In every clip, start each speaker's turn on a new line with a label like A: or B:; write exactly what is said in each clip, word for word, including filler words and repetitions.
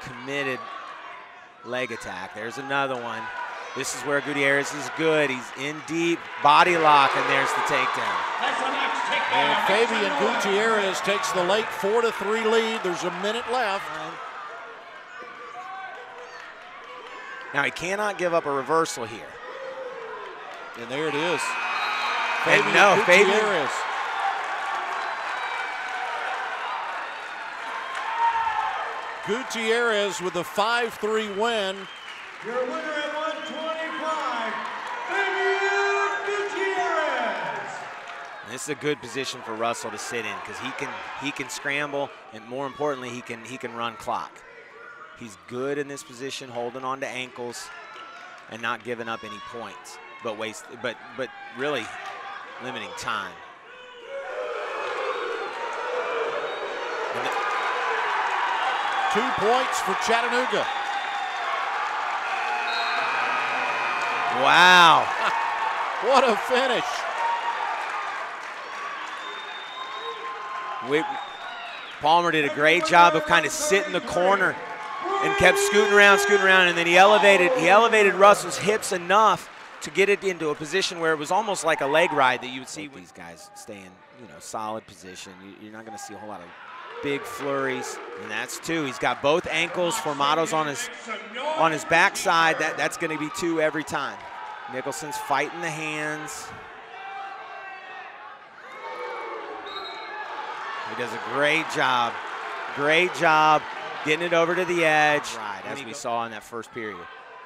A: committed leg attack. There's another one. This is where Gutierrez is good. He's in deep, body lock, and there's the takedown.
B: And Fabian Gutierrez takes the late four to three lead. There's a minute left.
A: Now he cannot give up a reversal here.
B: And there it is.
A: Fabian no,
B: Gutierrez. Gutierrez with a five three win.
C: Your winner at one twenty-five, Fabian Gutierrez.
A: And this is a good position for Russell to sit in because he can he can scramble, and more importantly, he can he can run clock. He's good in this position, holding on to ankles and not giving up any points, but waste but but really limiting time.
B: Two points for Chattanooga.
A: Wow.
B: What a finish.
A: We, Palmer did a great job of kind of sitting the corner and kept scooting around, scooting around, and then he elevated, he elevated Russell's hips enough to get it into a position where it was almost like a leg ride that you would see these guys stay in, you know, solid position. You're not going to see a whole lot of big flurries, and that's two. He's got both ankles. Formato's on his on his backside. That that's going to be two every time. Nicholson's fighting the hands. He does a great job, great job getting it over to the edge, right, as we saw in that first period.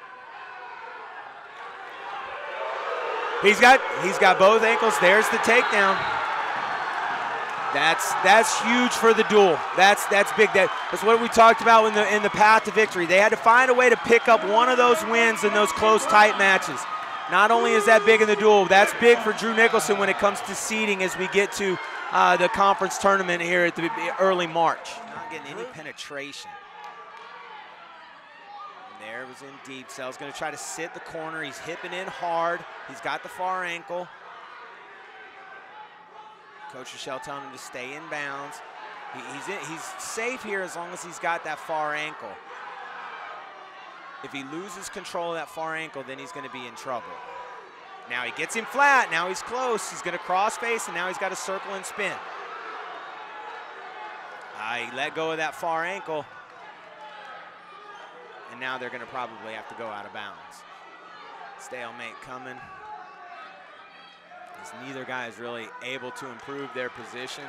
A: He's got he's got both ankles. There's the takedown. That's that's huge for the duel. That's that's big. That, that's what we talked about in the in the path to victory. They had to find a way to pick up one of those wins in those close, tight matches. Not only is that big in the duel, that's big for Drew Nicholson when it comes to seeding as we get to uh, the conference tournament here at the early March. Not getting any penetration. And there it was in deep. Sell's going to try to sit the corner. He's hipping in hard. He's got the far ankle. Coach Rochelle telling him to stay in bounds. He, he's, in, he's safe here as long as he's got that far ankle. If he loses control of that far ankle, then he's going to be in trouble. Now he gets him flat. Now he's close. He's going to cross face, and now he's got to circle and spin. Uh, he let go of that far ankle, and now they're going to probably have to go out of bounds. Stalemate coming. As neither guy is really able to improve their position.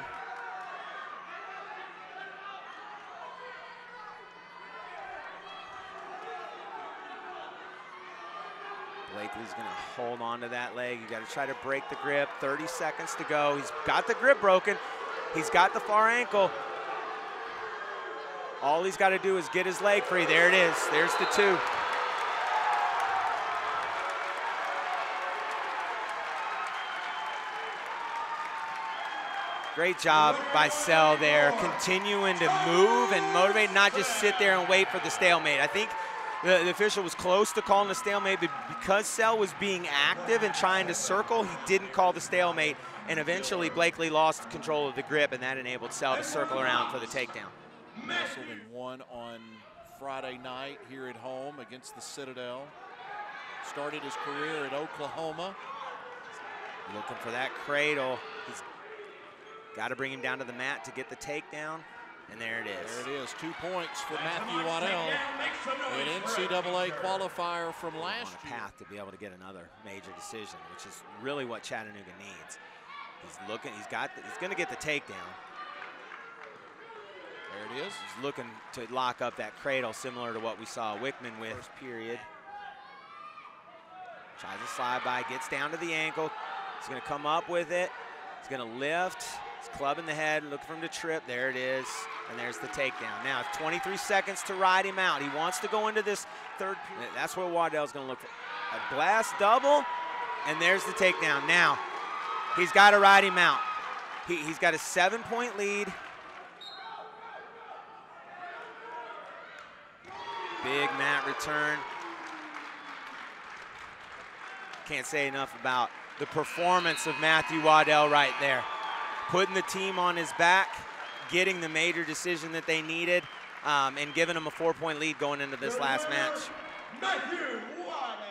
A: Blakely's gonna hold on to that leg. You gotta try to break the grip. thirty seconds to go. He's got the grip broken. He's got the far ankle. All he's gotta do is get his leg free. There it is, there's the two. Great job by Sell there, continuing to move and motivate, not just sit there and wait for the stalemate. I think the, the official was close to calling the stalemate, but because Sell was being active and trying to circle, he didn't call the stalemate, and eventually Blakely lost control of the grip, and that enabled Sell to circle around for the takedown.
B: Wrestled and won on Friday night here at home against the Citadel. Started his career at Oklahoma.
A: Looking for that cradle. He's got to bring him down to the mat to get the takedown, and there it is.
B: There it is, two points for Matthew Waddell, an N C double A qualifier from last
A: year. On a path to be able to get another major decision, which is really what Chattanooga needs. He's looking, he's got, the, he's going to get the takedown.
B: There it is.
A: He's looking to lock up that cradle, similar to what we saw Wickman with. First period. Tries to slide by, gets down to the ankle. He's going to come up with it. He's going to lift. He's clubbing the head, looking for him to trip. There it is, and there's the takedown. Now, twenty-three seconds to ride him out. He wants to go into this third period. That's what Waddell's going to look for. A glass double, and there's the takedown. Now, he's got to ride him out. He, he's got a seven-point lead. Big mat return. Can't say enough about the performance of Matthew Waddell right there. Putting the team on his back, getting the major decision that they needed, um, and giving them a four-point lead going into this last match.
C: Matthew Waddell.